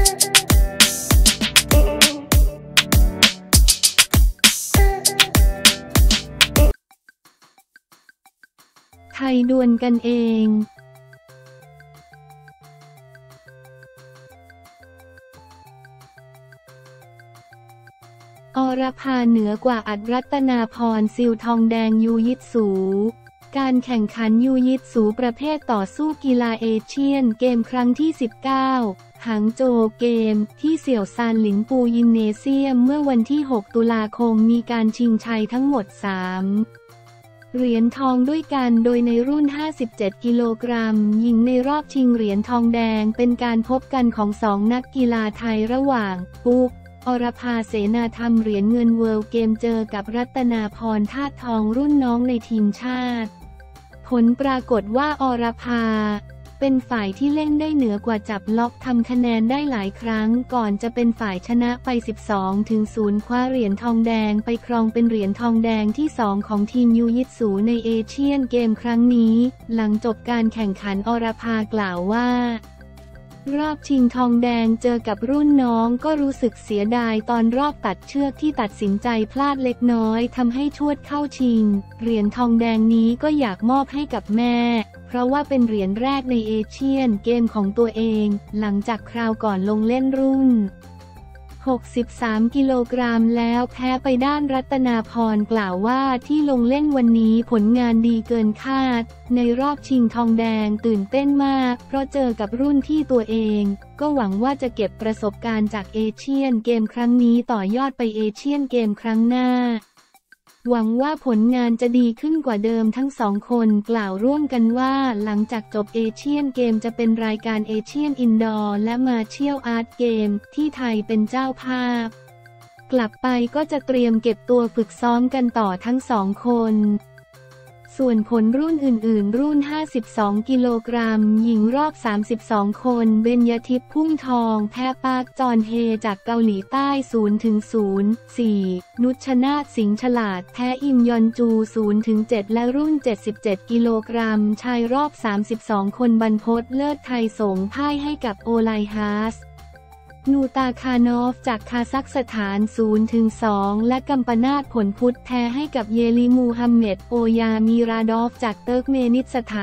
ไทยดวลกันเองอรภาเหนือกว่าอัดรัตนาพรซิลทองแดงยูยิตสูการแข่งขันยูยิตสูประเภทต่อสู้กีฬาเอเชียนเกมครั้งที่ 19 หางโจวเกมที่เสี่ยวซานหลินปูยิมเนเซียมเมื่อวันที่ 6 ตุลาคมมีการชิงชัยทั้งหมด 3 เหรียญทองด้วยกันโดยในรุ่น 57 กิโลกรัมหญิงในรอบชิงเหรียญทองแดงเป็นการพบกันของ2 นักกีฬาไทยระหว่างปุ๊กอรภาเสนาธรรมเหรียญเงินเวิลด์เกมเจอกับรัตนาพรธาตุทองรุ่นน้องในทีมชาติผลปรากฏว่าอรภาเป็นฝ่ายที่เล่นได้เหนือกว่าจับล็อกทำคะแนนได้หลายครั้งก่อนจะเป็นฝ่ายชนะไป 12-0 คว้าเหรียญทองแดงไปครองเป็นเหรียญทองแดงที่ 2 ของทีมยูยิตสูในเอเชียนเกมครั้งนี้หลังจบการแข่งขันอรภากล่าวว่ารอบชิงทองแดงเจอกับรุ่นน้องก็รู้สึกเสียดายตอนรอบตัดเชือกที่ตัดสินใจพลาดเล็กน้อยทำให้ชวดเข้าชิงเหรียญทองแดงนี้ก็อยากมอบให้กับแม่เพราะว่าเป็นเหรียญแรกในเอเชียนเกมของตัวเองหลังจากคราวก่อนลงเล่นรุ่น63 กิโลกรัมแล้วแพ้ไปด้านรัตนาพรกล่าวว่าที่ลงเล่นวันนี้ผลงานดีเกินคาดในรอบชิงทองแดงตื่นเต้นมากเพราะเจอกับรุ่นที่ตัวเองก็หวังว่าจะเก็บประสบการณ์จากเอเชียนเกมครั้งนี้ต่อยอดไปเอเชียนเกมครั้งหน้าหวังว่าผลงานจะดีขึ้นกว่าเดิมทั้ง2 คนกล่าวร่วมกันว่าหลังจากจบเอเชียนเกมจะเป็นรายการเอเชียนอินดอร์และมาเชียลอาร์ตเกมที่ไทยเป็นเจ้าภาพกลับไปก็จะเตรียมเก็บตัวฝึกซ้อมกันต่อทั้ง2 คนส่วนผลรุ่นอื่นๆรุ่น 52 กิโลกรัมหญิงรอบ 32 คนเบญญทิพย์พุ่มทองแพ้ปากจอนเฮจากเกาหลีใต้ 0-0 4 นุชนาถสิงห์ฉลาดแพ้อิมยอนจู 0-7 และรุ่น 77 กิโลกรัมชายรอบ 32 คนบรรพตเลิศไทยสงพ่ายให้กับโอไลฮาสนูตาคานอฟจากคาซัคสถาน 0-2 และกัมปนาทผลพุธแพ้ให้กับเยลีมูฮัมเหม็ดโอยามีราดอฟจากเติร์กเมนิสถาน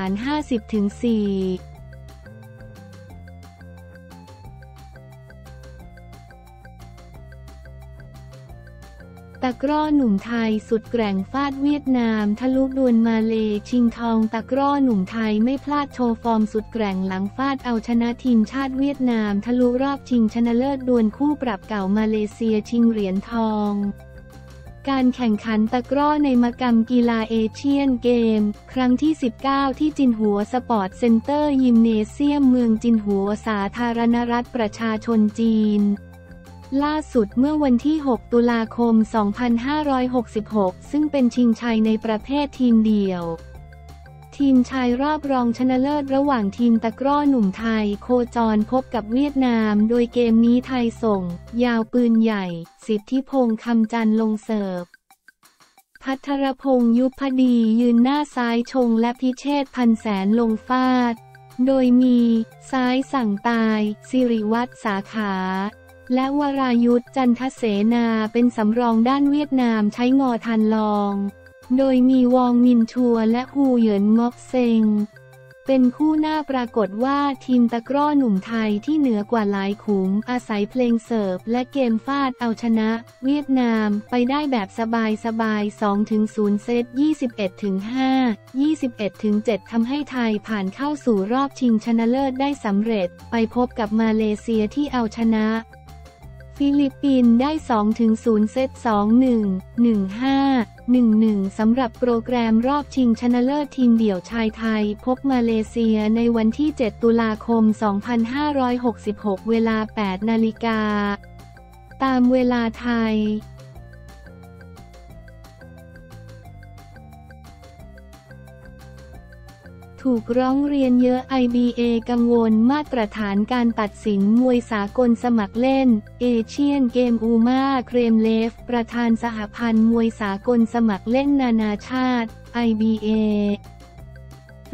50-4ตะกร้อหนุ่มไทยสุดแกร่งฟาดเวียดนามทะลุดวลมาเลชิงทองตะกร้อหนุ่มไทยไม่พลาดโชว์ฟอร์มสุดแกร่งหลังฟาดเอาชนะทีมชาติเวียดนามทะลุรอบชิงชนะเลิศดวลคู่ปรับเก่ามาเลเซียชิงเหรียญทองการแข่งขันตะกร้อในมกรรมกีฬาเอเชียนเกมครั้งที่ 19 ที่จินหัวสปอร์ตเซ็นเตอร์ยิมเนเซียมเมืองจินหัวสาธารณรัฐประชาชนจีนล่าสุดเมื่อวันที่ 6 ตุลาคม 2566 ซึ่งเป็นชิงชัยในประเภททีมเดี่ยวทีมชายรอบรองชนะเลิศระหว่างทีมตะกร้อหนุ่มไทยโคจรพบกับเวียดนามโดยเกมนี้ไทยส่งยาวปืนใหญ่สิทธิพงษ์คำจันทร์ลงเสิร์ฟภัทรพงษ์ยุพดียืนหน้าซ้ายชงและพิเชษฐ์พันแสนลงฟาดโดยมีซ้ายสั่งตายสิริวัฒน์สาขาและวรายุทธจันทเสนาเป็นสำรองด้านเวียดนามใช้งอทันลองโดยมีวองมินชัวและฮูเหยินงอกเซงเป็นคู่หน้าปรากฏว่าทีมตะกร้อหนุ่มไทยที่เหนือกว่าหลายขุมอาศัยเพลงเสิร์ฟและเกมฟาดเอาชนะเวียดนามไปได้แบบสบายๆ 2-0 เซต 21-5 21-7 ทำให้ไทยผ่านเข้าสู่รอบชิงชนะเลิศได้สำเร็จไปพบกับมาเลเซียที่เอาชนะฟิลิปปินส์ได้ 2-0 เซต 2-1 1-5 1-1 สำหรับโปรแกรมรอบชิงชนะเลิศทีมเดี่ยวชายไทยพบมาเลเซียในวันที่ 7 ตุลาคม 2566 เวลา 8 นาฬิกาตามเวลาไทยถูกร้องเรียนเยอะ IBA กังวลมาตรฐานการตัดสินมวยสากลสมัครเล่นเอเชียนเกมอูมาเครมเลฟประธานสหพันธ์มวยสากลสมัครเล่นนานาชาติ IBA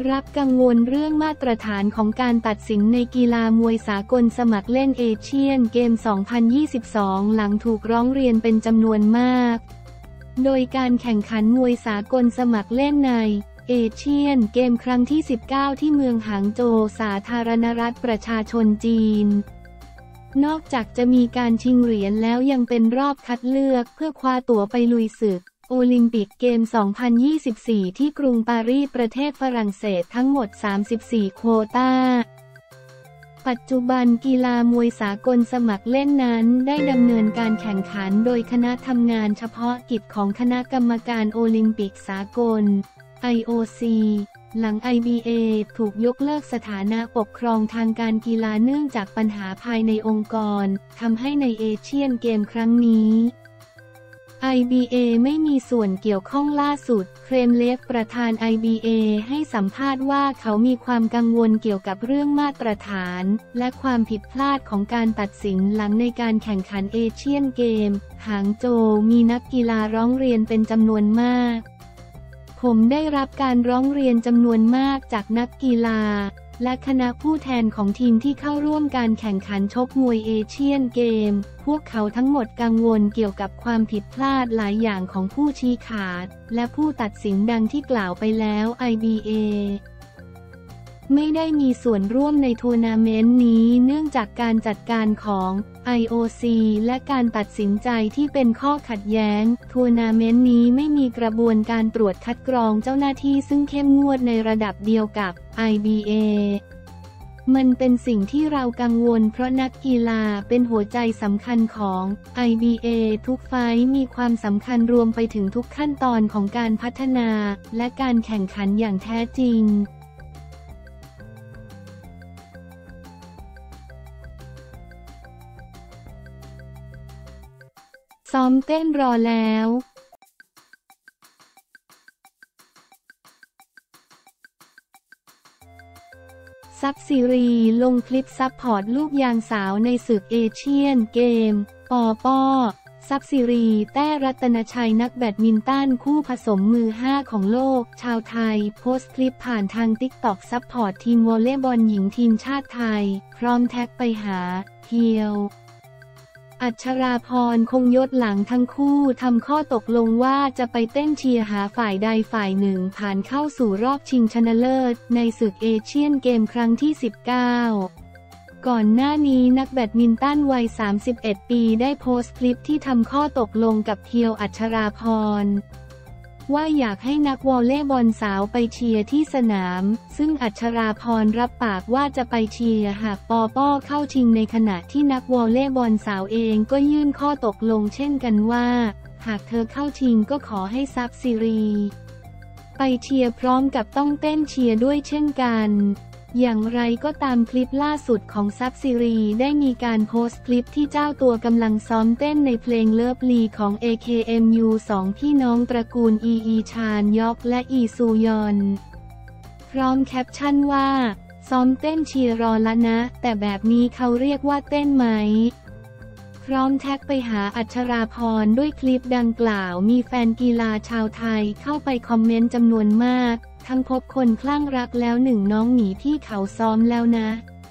รับกังวลเรื่องมาตรฐานของการตัดสินในกีฬามวยสากลสมัครเล่นเอเชียนเกม 2022 หลังถูกร้องเรียนเป็นจำนวนมากโดยการแข่งขันมวยสากลสมัครเล่นในเอเชียนเกมครั้งที่ 19 ที่เมืองหางโจวสาธารณรัฐประชาชนจีนนอกจากจะมีการชิงเหรียญแล้วยังเป็นรอบคัดเลือกเพื่อคว้าตั๋วไปลุยศึกโอลิมปิกเกม 2024 ที่กรุงปารีสประเทศฝรั่งเศสทั้งหมด 34 โควตาปัจจุบันกีฬามวยสากลสมัครเล่นนั้นได้ดำเนินการแข่งขันโดยคณะทำงานเฉพาะกิจของคณะกรรมการโอลิมปิกสากล IOC หลัง IBA ถูกยกเลิกสถานะปกครองทางการกีฬาเนื่องจากปัญหาภายในองค์กรทำให้ในเอเชียนเกมครั้งนี้ IBA ไม่มีส่วนเกี่ยวข้องล่าสุดเครมเลฟประธาน IBA ให้สัมภาษณ์ว่าเขามีความกังวลเกี่ยวกับเรื่องมาตรฐานและความผิดพลาดของการตัดสินหลังในการแข่งขันเอเชียนเกมหางโจวมีนักกีฬาร้องเรียนเป็นจำนวนมากผมได้รับการร้องเรียนจำนวนมากจากนักกีฬาและคณะผู้แทนของทีมที่เข้าร่วมการแข่งขันชกมวยเอเชียนเกมพวกเขาทั้งหมดกังวลเกี่ยวกับความผิดพลาดหลายอย่างของผู้ชี้ขาดและผู้ตัดสินดังที่กล่าวไปแล้ว IBA ไม่ได้มีส่วนร่วมในทัวร์นาเมนต์นี้เนื่องจากการจัดการของ IOC และการตัดสินใจที่เป็นข้อขัดแย้งทัวร์นาเมนต์นี้ไม่มีกระบวนการตรวจคัดกรองเจ้าหน้าที่ซึ่งเข้มงวดในระดับเดียวกับ IBA มันเป็นสิ่งที่เรากังวลเพราะนักกีฬาเป็นหัวใจสำคัญของ IBA ทุกไฟท์มีความสำคัญรวมไปถึงทุกขั้นตอนของการพัฒนาและการแข่งขันอย่างแท้จริงซ้อมเต้นรอแล้วซับซีรีลงคลิปซัพพอร์ตลูกยางสาวในศึกเอเชียนเกมปปซับซีรีแต้รัตนชัยนักแบดมินตันคู่ผสมมือ5ของโลกชาวไทยโพสต์คลิปผ่านทาง TikTok ซัพพอร์ตทีมวอลเลย์บอลหญิงทีมชาติไทยพร้อมแท็กไปหาเพียวอัชราพรคงยศหลังทั้งคู่ทำข้อตกลงว่าจะไปเต้นเชียร์หาฝ่ายใดฝ่ายหนึ่งผ่านเข้าสู่รอบชิงชนะเลิศในศึกเอเชียนเกมครั้งที่ 19 ก่อนหน้านี้นักแบดมินตันวัย 31 ปีได้โพสต์คลิปที่ทำข้อตกลงกับเพียวอัชราพรว่าอยากให้นักวอลเลย์บอลสาวไปเชียร์ที่สนามซึ่งอัชราพรรับปากว่าจะไปเชียร์หากปปเข้าชิงในขณะที่นักวอลเลย์บอลสาวเองก็ยื่นข้อตกลงเช่นกันว่าหากเธอเข้าชิงก็ขอให้ซับซีรีไปเชียร์พร้อมกับต้องเต้นเชียร์ด้วยเช่นกันอย่างไรก็ตามคลิปล่าสุดของซับซีรีได้มีการโพสต์คลิปที่เจ้าตัวกำลังซ้อมเต้นในเพลงเลิฟลีของ AKMU 2 พี่น้องตระกูลอีชานยอกและอีซูยอนพร้อมแคปชั่นว่าซ้อมเต้นเชียร์รอละนะแต่แบบนี้เขาเรียกว่าเต้นไหมพร้อมแท็กไปหาอัชราพรด้วยคลิปดังกล่าวมีแฟนกีฬาชาวไทยเข้าไปคอมเมนต์จำนวนมากทั้งพบคนคลั่งรักแล้วหนึ่งน้องหนีพี่เขาซ้อมแล้วนะ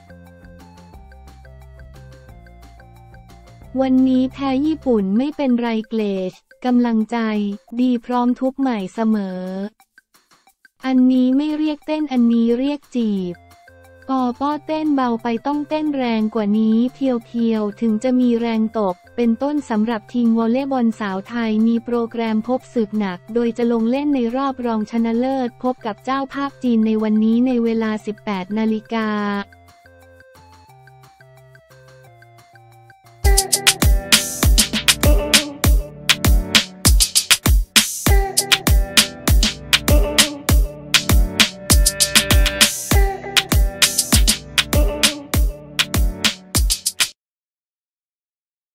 วันนี้แพ้ญี่ปุ่นไม่เป็นไรเกรดกำลังใจดีพร้อมทุบใหม่เสมออันนี้ไม่เรียกเต้นอันนี้เรียกจีบปอเต้นเบาไปต้องเต้นแรงกว่านี้เพียวๆถึงจะมีแรงตกเป็นต้นสำหรับทีมวอลเลย์บอลสาวไทยมีโปรแกรมพบศึกหนักโดยจะลงเล่นในรอบรองชนะเลิศพบกับเจ้าภาพจีนในวันนี้ในเวลา 18 นาฬิกา